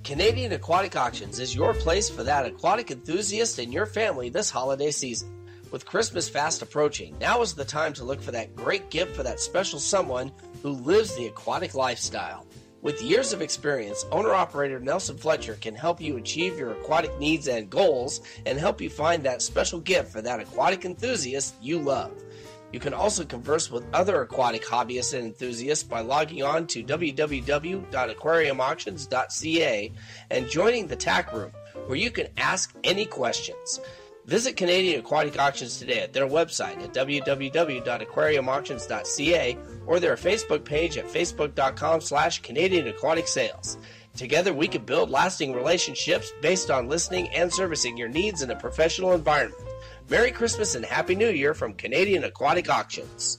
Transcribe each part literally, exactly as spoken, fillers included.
Canadian Aquatic Auctions is your place for that aquatic enthusiast in your family this holiday season. With Christmas fast approaching, now is the time to look for that great gift for that special someone who lives the aquatic lifestyle. With years of experience, owner-operator Nelson Fletcher can help you achieve your aquatic needs and goals and help you find that special gift for that aquatic enthusiast you love. You can also converse with other aquatic hobbyists and enthusiasts by logging on to w w w dot aquarium auctions dot c a and joining the T A C room, where you can ask any questions. Visit Canadian Aquatic Auctions today at their website at w w w dot aquarium auctions dot c a or their Facebook page at facebook dot com slash Canadian Aquatic Sales. Together we can build lasting relationships based on listening and servicing your needs in a professional environment. Merry Christmas and Happy New Year from Canadian Aquatic Auctions.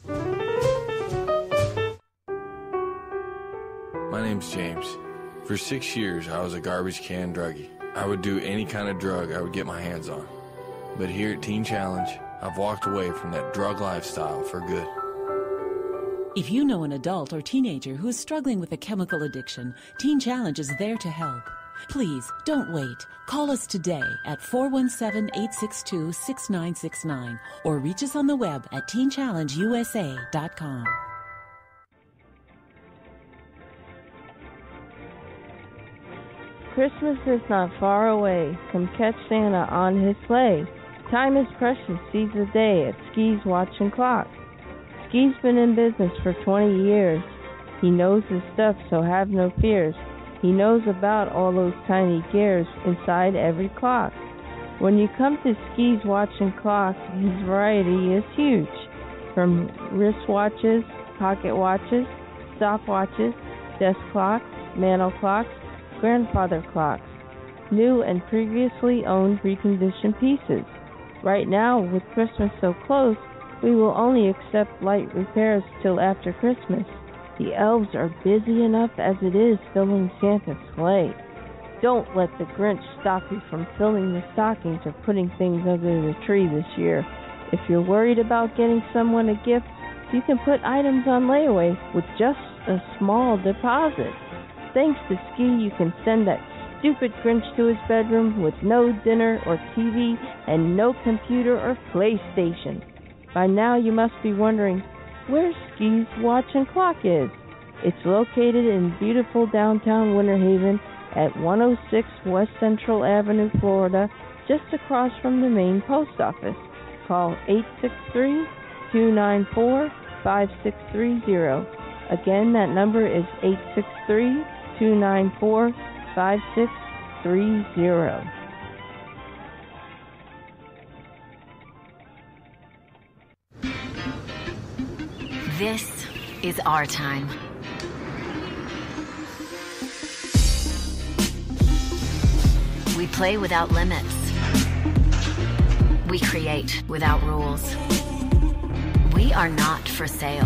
My name's James. For six years, I was a garbage can druggie. I would do any kind of drug I would get my hands on. But here at Teen Challenge, I've walked away from that drug lifestyle for good. If you know an adult or teenager who is struggling with a chemical addiction, Teen Challenge is there to help. Please, don't wait. Call us today at four one seven, eight six two, six nine six nine or reach us on the web at teen challenge u s a dot com. Christmas is not far away. Come catch Santa on his sleigh. Time is precious, seize the day at Ski's Watch and Clock. Ski's been in business for twenty years. He knows his stuff, so have no fears. He knows about all those tiny gears inside every clock. When you come to Ski's Watch and Clock, his variety is huge. From wristwatches, pocket watches, stopwatches, desk clocks, mantle clocks, grandfather clocks, new and previously owned reconditioned pieces. Right now, with Christmas so close, we will only accept light repairs till after Christmas. The elves are busy enough as it is filling Santa's sleigh. Don't let the Grinch stop you from filling the stockings or putting things under the tree this year. If you're worried about getting someone a gift, you can put items on layaway with just a small deposit. Thanks to Ski, you can send that stupid Grinch to his bedroom with no dinner or T V and no computer or PlayStation. By now you must be wondering where Ski's Watch and Clock is. It's located in beautiful downtown Winter Haven at one oh six West Central Avenue, Florida, just across from the main post office. Call eight six three, two nine four, five six three zero. Again, that number is eight six three, two nine four, five six three zero. This is our time. We play without limits. We create without rules. We are not for sale.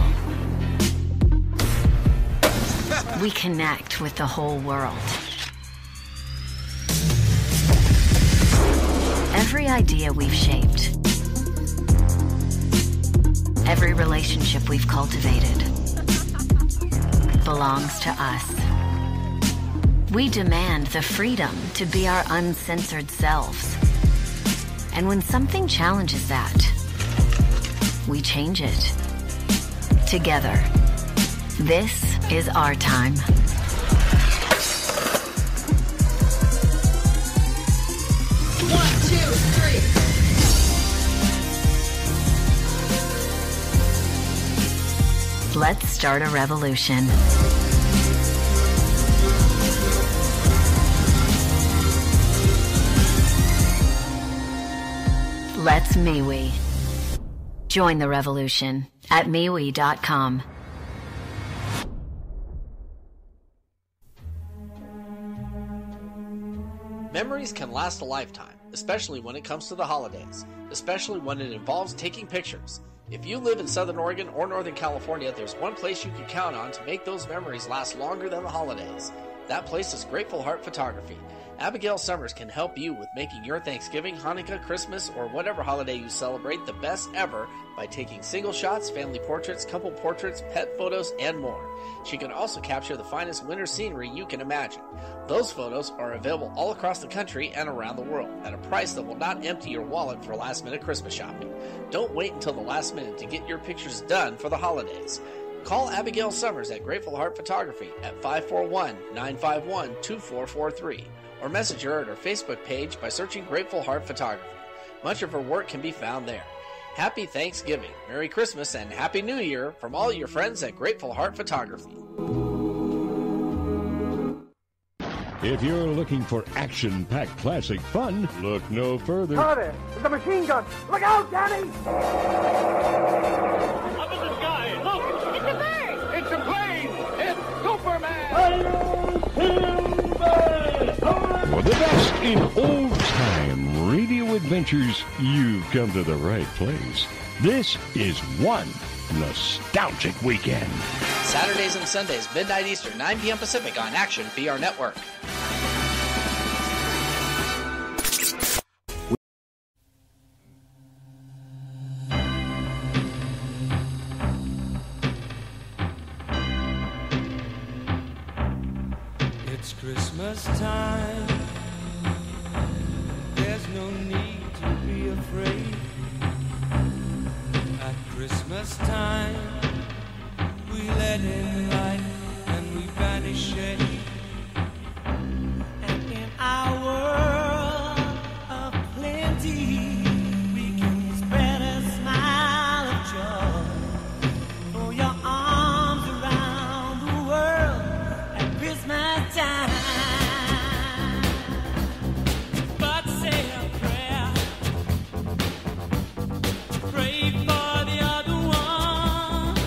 We connect with the whole world. Every idea we've shaped, every relationship we've cultivated belongs to us. We demand the freedom to be our uncensored selves. And when something challenges that, we change it. Together, this is our time. One, two, three. Let's start a revolution. Let's MeWe. Join the revolution at MeWe dot com. Memories can last a lifetime, especially when it comes to the holidays, especially when it involves taking pictures. If you live in Southern Oregon or Northern California, there's one place you can count on to make those memories last longer than the holidays. That place is Grateful Heart Photography. Abigail Summers can help you with making your Thanksgiving, Hanukkah, Christmas, or whatever holiday you celebrate the best ever by taking single shots, family portraits, couple portraits, pet photos, and more. She can also capture the finest winter scenery you can imagine. Those photos are available all across the country and around the world at a price that will not empty your wallet for last-minute Christmas shopping. Don't wait until the last minute to get your pictures done for the holidays. Call Abigail Summers at Grateful Heart Photography at five four one, nine five one, two four four three or message her at her Facebook page by searching Grateful Heart Photography. Much of her work can be found there. Happy Thanksgiving, Merry Christmas, and Happy New Year from all your friends at Grateful Heart Photography. If you're looking for action-packed classic fun, look no further. Carter, the machine gun! Look out, Daddy! Up in the sky, look! It's a bird! It's a plane! It's Superman! For the best in old-time radio adventures, you've come to the right place. This is one nostalgic weekend. Saturdays and Sundays, midnight Eastern, nine p.m. Pacific on Action V R Network. It's Christmas time. There's no need to be afraid. At Christmas time, we let in light and we banish shade. And in our world of plenty, we can spread a smile of joy. Throw your arms around the world at Christmas time. But say a prayer, pray for the other one.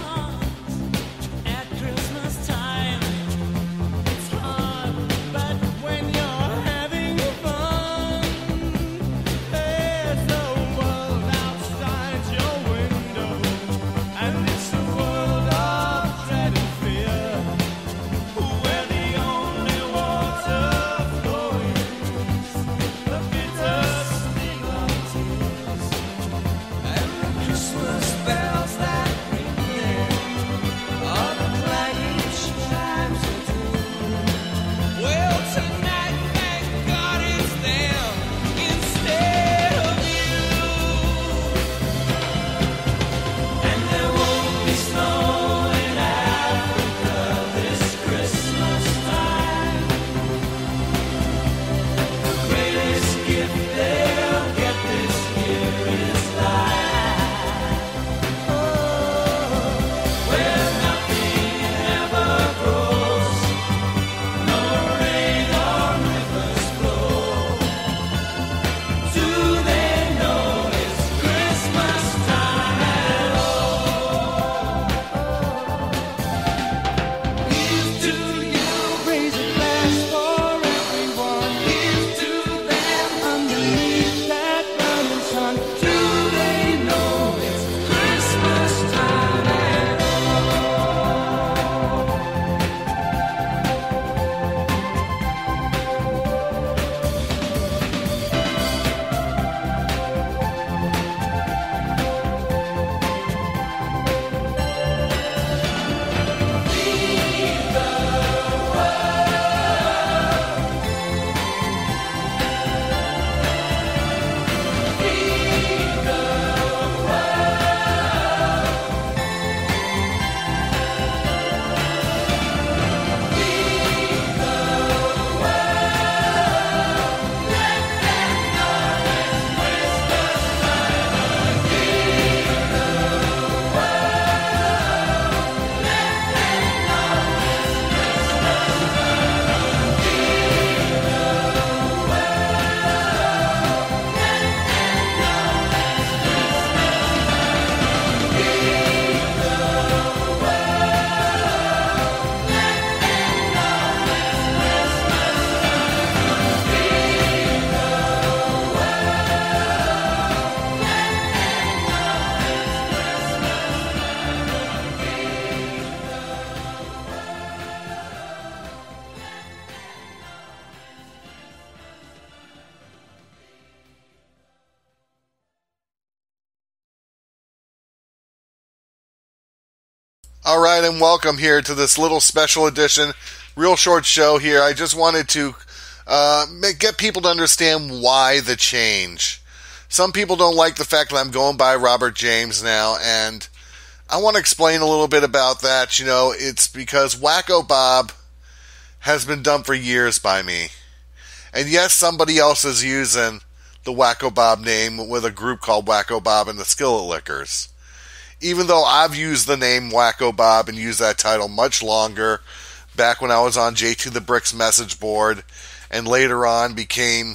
All right, and welcome here to this little special edition, real short show here. I just wanted to uh, make, get people to understand why the change. Some people don't like the fact that I'm going by Robert James now, and I want to explain a little bit about that. You know, it's because Wacko Bob has been done for years by me. And yes, somebody else is using the Wacko Bob name with a group called Wacko Bob and the Skillet Lickers. Even though I've used the name Wacko Bob and used that title much longer, back when I was on J two the Bricks message board, and later on became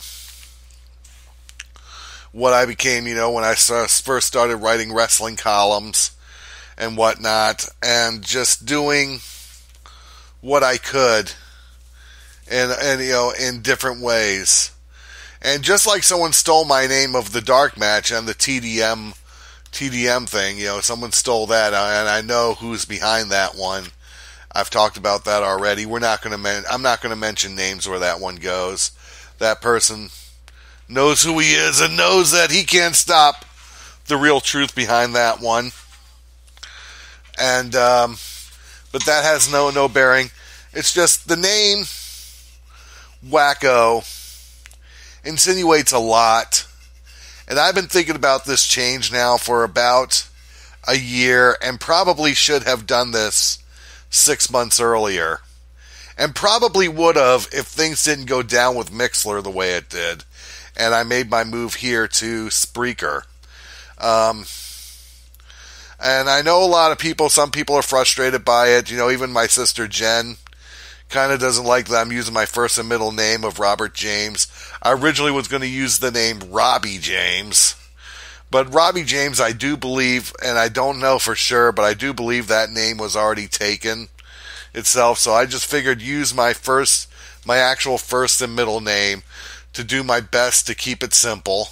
what I became, you know, when I first started writing wrestling columns and whatnot, and just doing what I could, and, and you know, in different ways. And just like someone stole my name of the Dark Match and the T D M T D M thing, you know, someone stole that, and I know who's behind that one. I've talked about that already. We're not going to men- I'm not going to mention names where that one goes. That person knows who he is and knows that he can't stop the real truth behind that one. And um, but that has no no bearing. It's just the name Wacko insinuates a lot. And I've been thinking about this change now for about a year, and probably should have done this six months earlier. And probably would have if things didn't go down with Mixlr the way it did. And I made my move here to Spreaker. Um, and I know a lot of people, some people are frustrated by it. You know, even my sister Jen kind of doesn't like that I'm using my first and middle name of Robert James. I originally was going to use the name Robbie James, but Robbie James, I do believe, and I don't know for sure, but I do believe that name was already taken itself, so I just figured use my first, my actual first and middle name to do my best to keep it simple,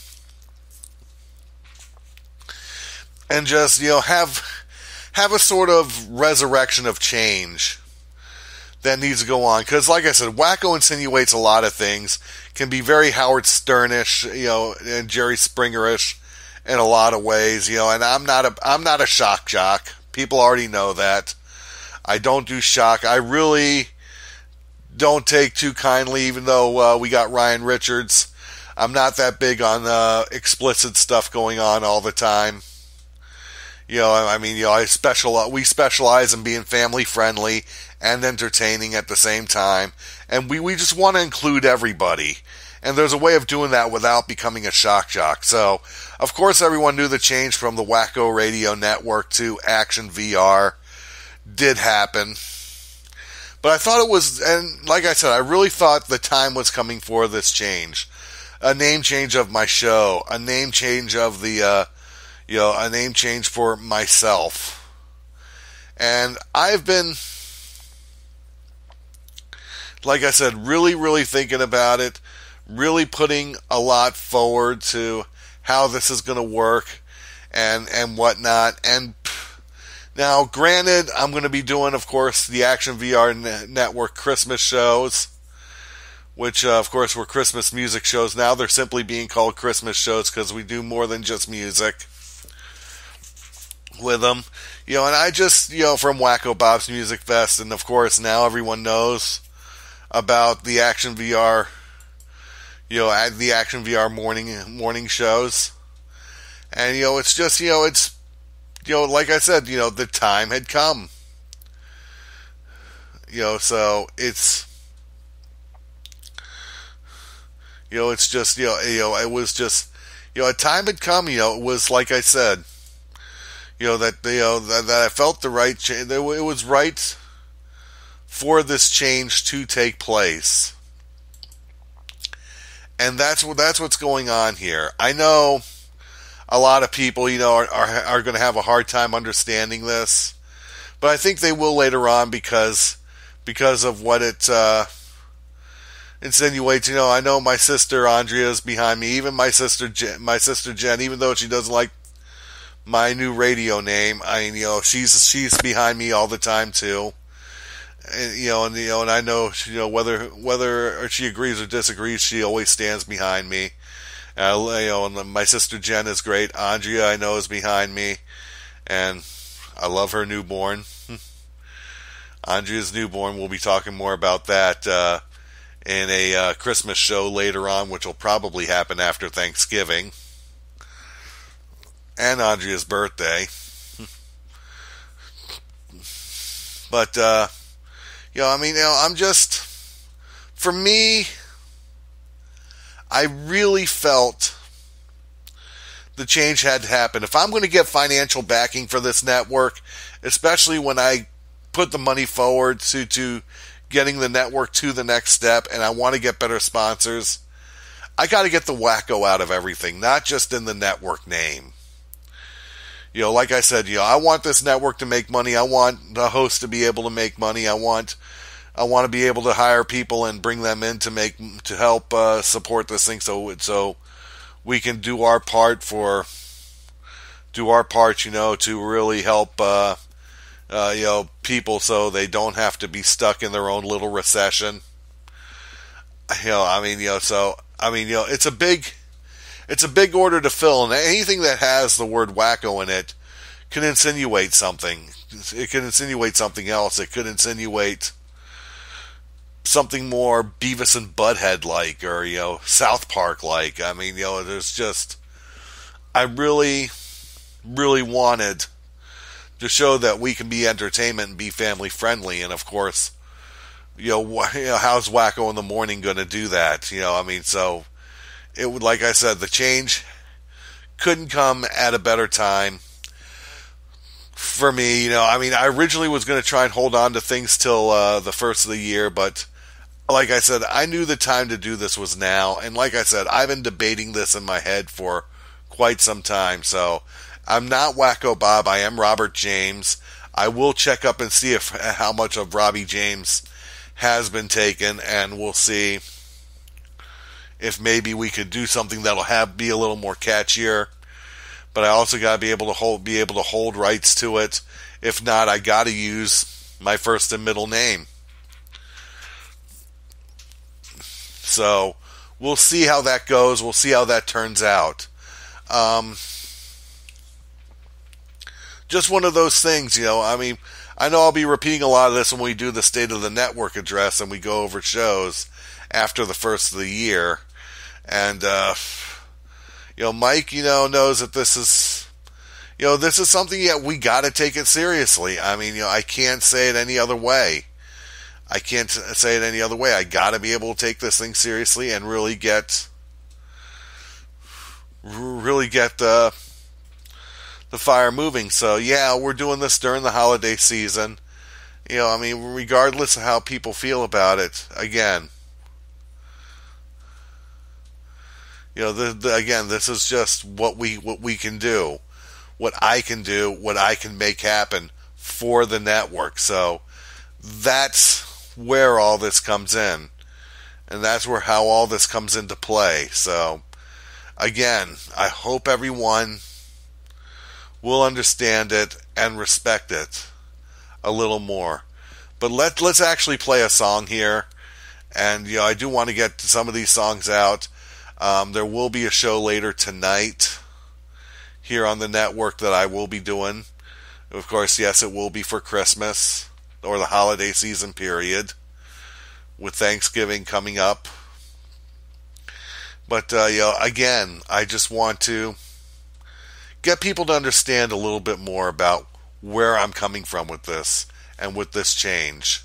and just, you know, have have a sort of resurrection of change that needs to go on. Because, like I said, Wacko insinuates a lot of things, can be very Howard Sternish, you know, and Jerry Springerish in a lot of ways, you know, and I'm not a, I'm not a shock jock. People already know that. I don't do shock. I really don't take too kindly, even though uh, we got Ryan Richards. I'm not that big on uh, explicit stuff going on all the time. You know, I mean, you know, I special we specialize in being family friendly and entertaining at the same time, and we, we just want to include everybody. And there's a way of doing that without becoming a shock jock. So, of course, everyone knew the change from the Wacko Radio Network to Action V R did happen. But I thought it was, and like I said, I really thought the time was coming for this change. A name change of my show, a name change of the, uh, you know, a name change for myself. And I've been, like I said, really, really thinking about it, really putting a lot forward to how this is going to work and, and whatnot. And now, granted, I'm going to be doing, of course, the Action V R Network Christmas shows, which, uh, of course, were Christmas music shows. Now they're simply being called Christmas shows because we do more than just music with them. You know, and I just, you know, from Wacko Bob's Music Fest, and of course, now everyone knows about the Action V R, you know, the Action V R morning morning shows. And, you know, it's just, you know, it's, you know, like I said, you know, the time had come. You know, so it's, you know, it's just, you know, you know, it was just, you know, a time had come, you know, it was like I said, you know, that, you know, that, that I felt the right change, it was right for this change to take place. And that's what, that's what's going on here. I know a lot of people, you know, are, are, are going to have a hard time understanding this, but I think they will later on because, because of what it, uh, insinuates. You know, I know my sister Andrea is behind me, even my sister Jen, my sister Jen, even though she doesn't like my new radio name, I, you know, she's, she's behind me all the time too. And, you know, and, you know, and I know, you know, whether, whether she agrees or disagrees, she always stands behind me. Uh, you know, and my sister Jen is great. Andrea, I know, is behind me, and I love her newborn. Andrea's newborn. We'll be talking more about that uh, in a uh, Christmas show later on, which will probably happen after Thanksgiving. And Andrea's birthday. But, uh, you know, I mean, you know, I'm just, for me, I really felt the change had to happen. If I'm going to get financial backing for this network, especially when I put the money forward to, to getting the network to the next step, and I want to get better sponsors, I got to get the wacko out of everything, not just in the network name. You know, like I said, you know, I want this network to make money. I want the host to be able to make money. I want, I want to be able to hire people and bring them in to make, to help uh, support this thing, so so we can do our part for, do our part, you know, to really help, uh, uh, you know, people so they don't have to be stuck in their own little recession. You know, I mean, you know, so I mean, you know, it's a big. It's a big order to fill, and anything that has the word wacko in it can insinuate something. It can insinuate something else. It could insinuate something more Beavis and Butthead-like, or, you know, South Park-like. I mean, you know, there's just... I really, really wanted to show that we can be entertainment and be family-friendly, and, of course, you know, wh- you know how's Wacko in the Morning going to do that? You know, I mean, so... It would, like I said, the change couldn't come at a better time for me. You know, I mean, I originally was going to try and hold on to things till uh, the first of the year, but like I said, I knew the time to do this was now. And like I said, I've been debating this in my head for quite some time. So I'm not Wacko Bob. I am Robert James. I will check up and see if how much of Robbie James has been taken, and we'll see if maybe we could do something that'll have be a little more catchier. But I also got to be able to hold be able to hold rights to it. If not, I got to use my first and middle name. So we'll see how that goes. We'll see how that turns out. Um, just one of those things, you know. I mean, I know I'll be repeating a lot of this when we do the State of the Network address and we go over shows after the first of the year. And, uh, you know, Mike, you know, knows that this is, you know, this is something that we got to take it seriously. I mean, you know, I can't say it any other way. I can't say it any other way. I got to be able to take this thing seriously and really get, really get the, the fire moving. So, yeah, we're doing this during the holiday season. You know, I mean, regardless of how people feel about it, again, you know, the, the, again, this is just what we what we can do, what I can do, what I can make happen for the network. So that's where all this comes in, and that's where how all this comes into play. So again, I hope everyone will understand it and respect it a little more. But let let's actually play a song here, and you know, I do want to get some of these songs out. Um, there will be a show later tonight here on the network that I will be doing. Of course, yes, it will be for Christmas or the holiday season period, with Thanksgiving coming up. But, uh, you know, again, I just want to get people to understand a little bit more about where I'm coming from with this and with this change.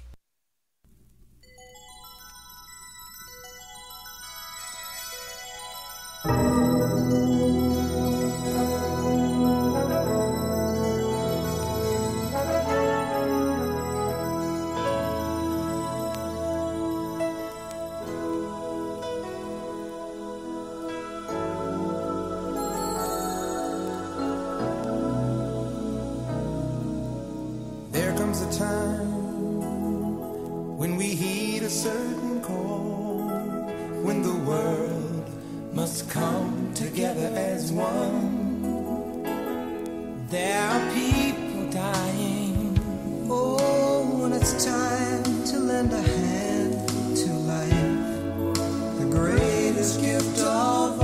There comes a time when we heed a certain call, when the world must come together as one. There are people dying. Oh, when it's time to lend a hand to life, the greatest gift of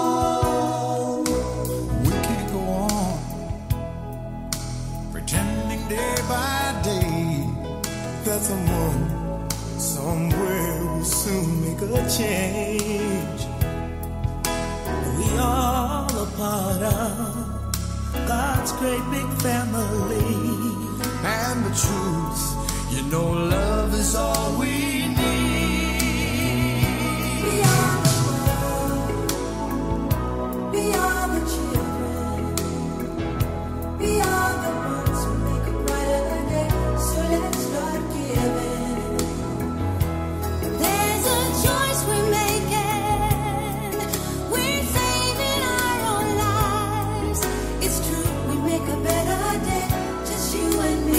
all. We can't go on pretending day by day that someone somewhere will soon make a change. We all a part of God's great big family. And the truth, you know, love is all we need. We are the world, we are the children, we are the ones who make a brighter day. So let's start giving. There's a choice we're making. We're saving our own lives. It's true, we make a better day, just you and me.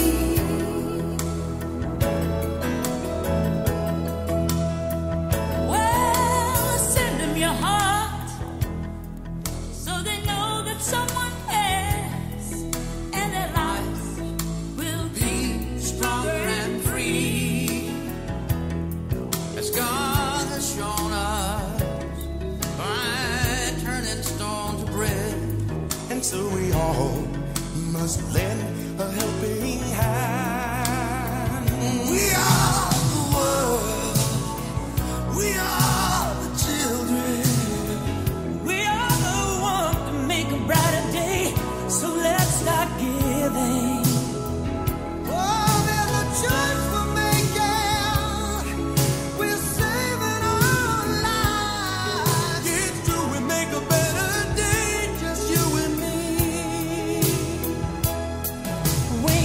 Well, send them your heart so they know that someone cares, and their lives will be stronger and free. As God has shown us by turning stone to bread. And so we all must lend a helping hand. We are the world, we are the children, We are the ones to make a brighter day, so let's start giving. oh, there's a choice we're making. We're saving our lives. It's true, we make a better day, just you and me. We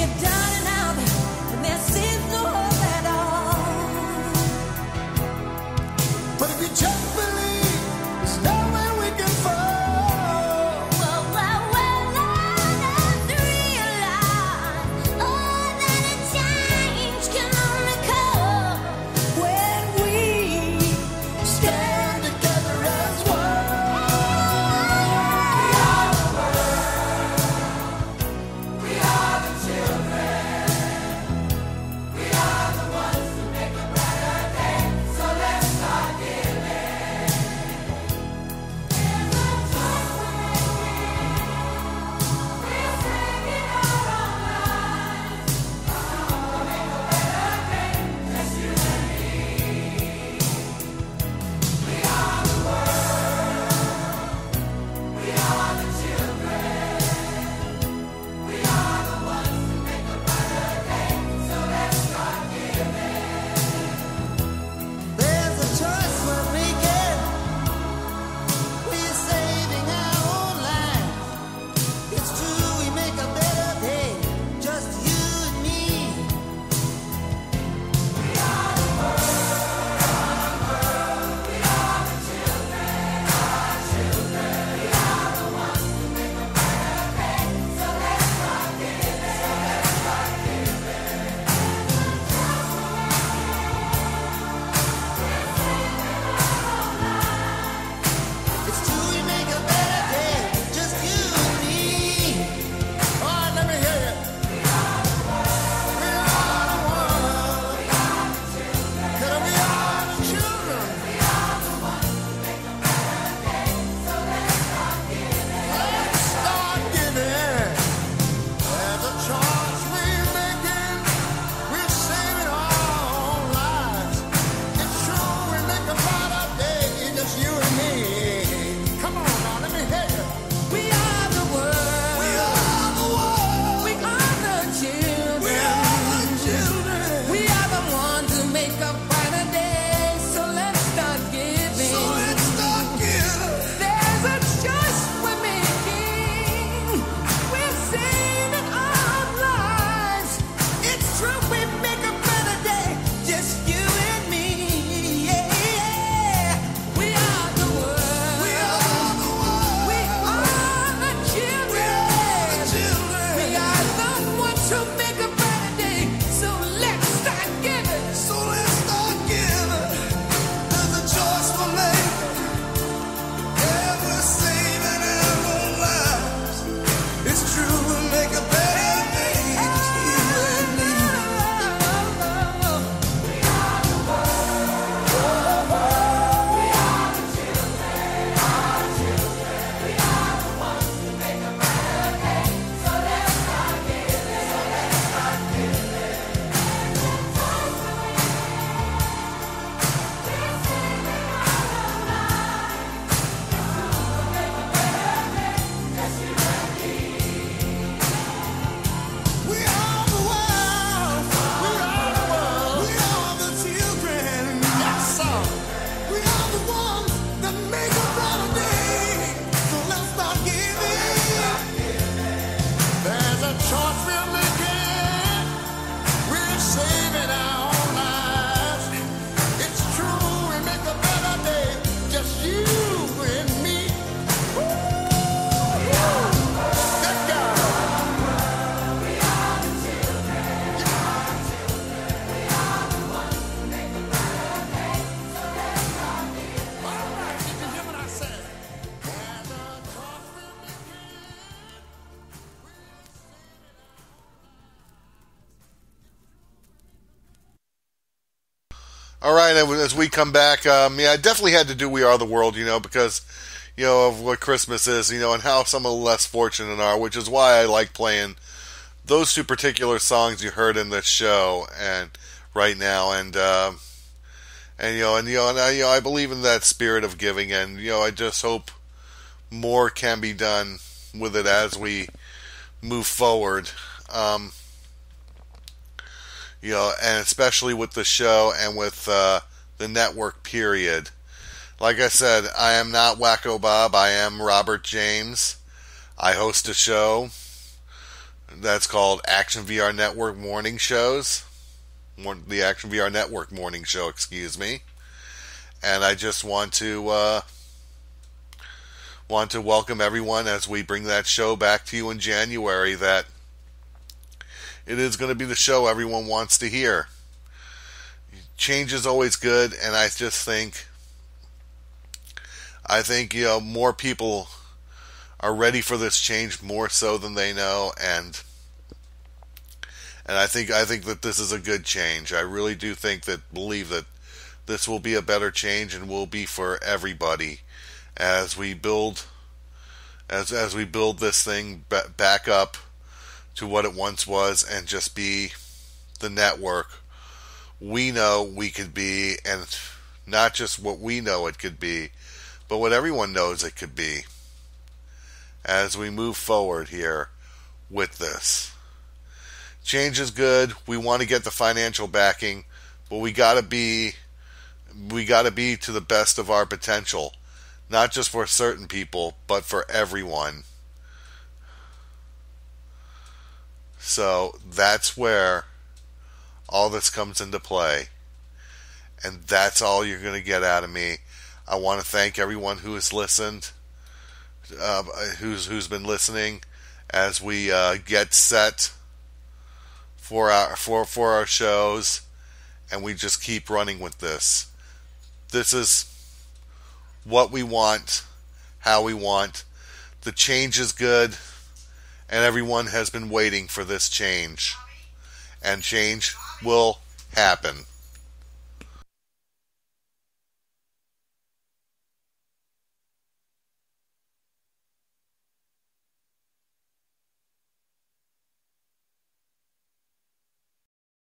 All right, as we come back, um, yeah, I definitely had to do We Are the World, you know, because, you know, of what Christmas is, you know, and how some of the less fortunate are, which is why I like playing those two particular songs you heard in this show and right now, and, uh, and, you know, and, you know, and I, you know, I believe in that spirit of giving, and, you know, I just hope more can be done with it as we move forward. Um, You know, and especially with the show and with uh, the network, period. Like I said, I am not Wacko Bob. I am Robert James. I host a show that's called Action V R Network Morning Shows. The Action V R Network Morning Show, excuse me. And I just want to uh, want to welcome everyone as we bring that show back to you in January. That it is going to be the show everyone wants to hear. Change is always good, and I just think, I think, you know, more people are ready for this change more so than they know, and and I think I think that this is a good change. I really do think that, believe that this will be a better change and will be for everybody as we build, as as we build this thing back up to what it once was, and just be the network we know we could be, and not just what we know it could be, but what everyone knows it could be as we move forward here with this. Change is good. We want to get the financial backing, but we gotta be we gotta be to the best of our potential, not just for certain people, but for everyone. So that's where all this comes into play. And that's all you're going to get out of me. I want to thank everyone who has listened, uh, who's who's been listening as we uh, get set for our for for our shows, and we just keep running with this. This is what we want, how we want. The change is good. And everyone has been waiting for this change. And change will happen.